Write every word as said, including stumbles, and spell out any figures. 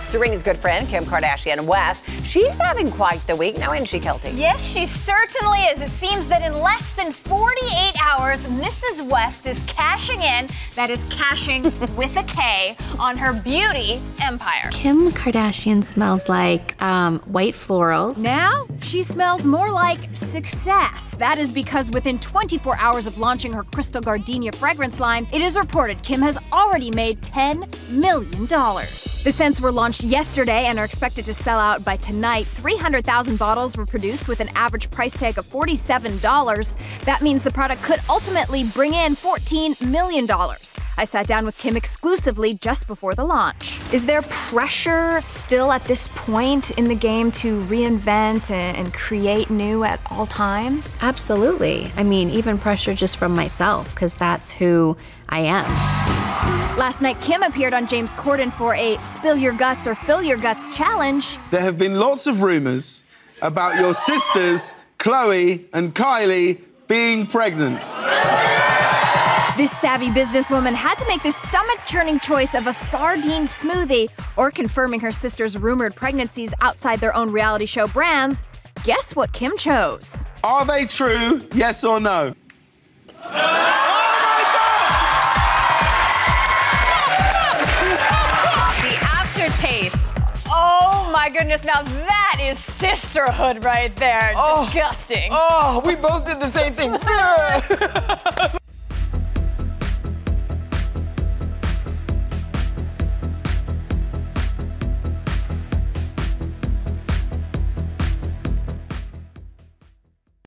Serena's good friend, Kim Kardashian West, she's having quite the week now, isn't she, Kelty? Yes, she certainly is. It seems that in less than forty-eight hours, Missus West is cashing in, that is cashing with a K, on her beauty empire. Kim Kardashian smells like um, white florals. Now, she smells more like success. That is because within twenty-four hours of launching her Crystal Gardenia fragrance line, it is reported Kim has already made ten million dollars. The scents were launched yesterday and are expected to sell out by tonight. three hundred thousand bottles were produced with an average price tag of forty-seven dollars. That means the product could ultimately bring in fourteen million dollars. I sat down with Kim exclusively just before the launch. Is there pressure still at this point in the game to reinvent and create new at all times? Absolutely. I mean, even pressure just from myself, because that's who I am. Last night, Kim appeared on James Corden for a Spill Your Guts or Fill Your Guts challenge. There have been lots of rumors about your sisters, Khloe and Kylie, being pregnant. This savvy businesswoman had to make the stomach-churning choice of a sardine smoothie or confirming her sister's rumored pregnancies outside their own reality show brands. Guess what Kim chose? Are they true, yes or no? Taste. Oh my goodness, now that is sisterhood right there. Oh. Disgusting. Oh, we both did the same thing.